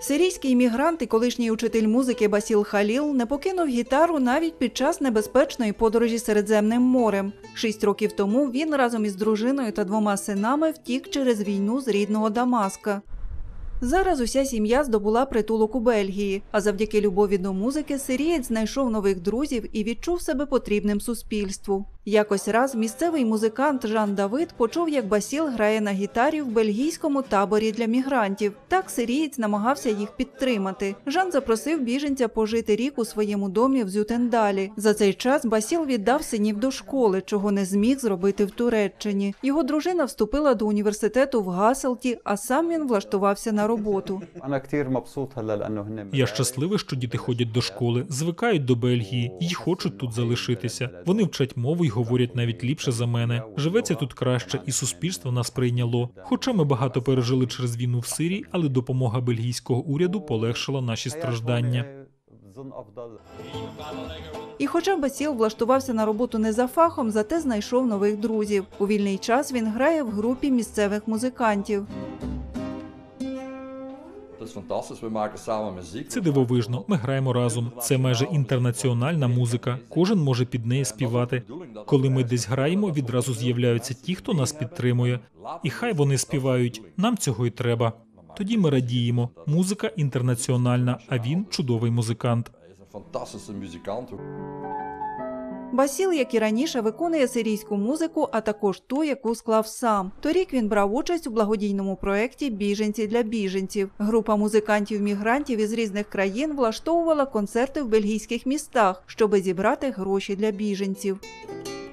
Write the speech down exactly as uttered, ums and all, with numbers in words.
Сирійський іммігрант і колишній учитель музики Басіл Халіл не покинув гітару навіть під час небезпечної подорожі Середземним морем. Шість років тому він разом із дружиною та двома синами втік через війну з рідного Дамаска. Зараз уся сім'я здобула притулок у Бельгії, а завдяки любові до музики сирієць знайшов нових друзів і відчув себе потрібним суспільству. Якось раз місцевий музикант Жан Давид почув, як Басіл грає на гітарі в бельгійському таборі для мігрантів. Так сирієць намагався їх підтримати. Жан запросив біженця пожити рік у своєму домі в Зютендалі. За цей час Басіл віддав синів до школи, чого не зміг зробити в Туреччині. Його дружина вступила до університету в Гаселті, а сам він влаштувався на роботу. Я щасливий, що діти ходять до школи, звикають до Бельгії і хочуть тут залишитися. Вони вчать мову і говорять навіть ліпше за мене. Живеться тут краще, і суспільство нас прийняло. Хоча ми багато пережили через війну в Сирії, але допомога бельгійського уряду полегшила наші страждання. І хоча Басіл влаштувався на роботу не за фахом, зате знайшов нових друзів. У вільний час він грає в групі місцевих музикантів. Це дивовижно. Ми граємо разом. Це майже інтернаціональна музика. Кожен може під неї співати. Коли ми десь граємо, відразу з'являються ті, хто нас підтримує. І хай вони співають. Нам цього й треба. Тоді ми радіємо. Музика інтернаціональна, а він чудовий музикант. Басіл, як і раніше, виконує сирійську музику, а також ту, яку склав сам. Торік він брав участь у благодійному проєкті «Біженці для біженців». Група музикантів-мігрантів із різних країн влаштовувала концерти в бельгійських містах, щоби зібрати гроші для біженців.